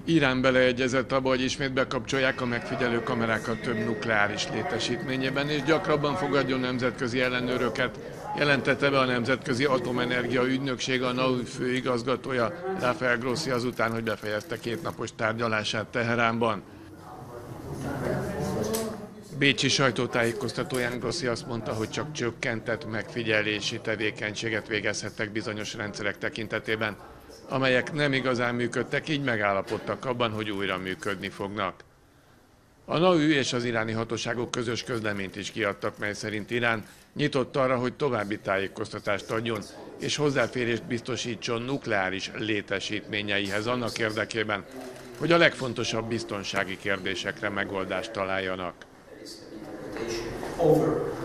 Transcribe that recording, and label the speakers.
Speaker 1: Irán beleegyezett abba, hogy ismét bekapcsolják a megfigyelő kamerákat több nukleáris létesítményében, és gyakrabban fogadjon nemzetközi ellenőröket, jelentette be a Nemzetközi Atomenergia Ügynökség a NAUJ főigazgatója, Rafael Grossi azután, hogy befejezte kétnapos tárgyalását Teheránban. Bécsi sajtótájékoztatóján Grossi azt mondta, hogy csak csökkentett megfigyelési tevékenységet végezhettek bizonyos rendszerek tekintetében, amelyek nem igazán működtek, így megállapodtak abban, hogy újra működni fognak. A NAUJ és az iráni hatóságok közös közleményt is kiadtak, mely szerint Irán nyitott arra, hogy további tájékoztatást adjon és hozzáférést biztosítson nukleáris létesítményeihez annak érdekében, hogy a legfontosabb biztonsági kérdésekre megoldást találjanak.